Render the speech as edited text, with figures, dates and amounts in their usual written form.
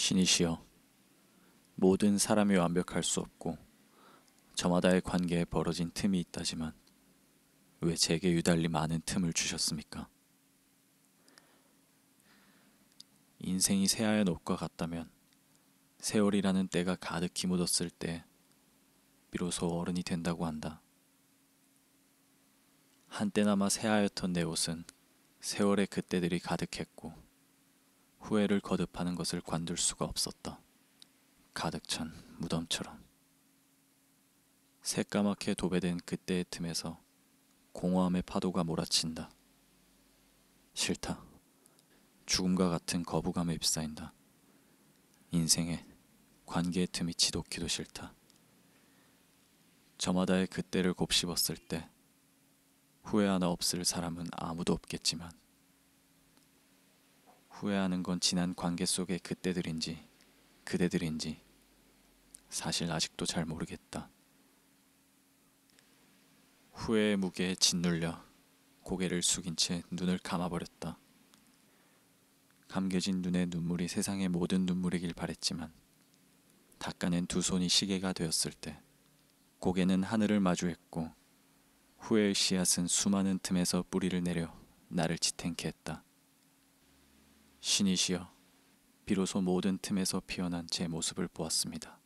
신이시여, 모든 사람이 완벽할 수 없고 저마다의 관계에 벌어진 틈이 있다지만 왜 제게 유달리 많은 틈을 주셨습니까? 인생이 새하얀 옷과 같다면 세월이라는 때가 가득히 묻었을 때 비로소 어른이 된다고 한다. 한때나마 새하얗던 내 옷은 세월의 그때들이 가득했고 후회를 거듭하는 것을 관둘 수가 없었다. 가득 찬 무덤처럼. 새까맣게 도배된 그때의 틈에서 공허함의 파도가 몰아친다. 싫다. 죽음과 같은 거부감에 휩싸인다. 인생에 관계의 틈이 지독히도 싫다. 저마다의 그때를 곱씹었을 때 후회 하나 없을 사람은 아무도 없겠지만 후회하는 건 지난 관계 속의 그때들인지 그대들인지 사실 아직도 잘 모르겠다. 후회의 무게에 짓눌려 고개를 숙인 채 눈을 감아버렸다. 감겨진 눈에 눈물이 세상의 모든 눈물이길 바랬지만 닦아낸 두 손이 시계가 되었을 때 고개는 하늘을 마주했고 후회의 씨앗은 수많은 틈에서 뿌리를 내려 나를 지탱케 했다. 신이시여, 비로소 모든 틈에서 피어난 제 모습을 보았습니다.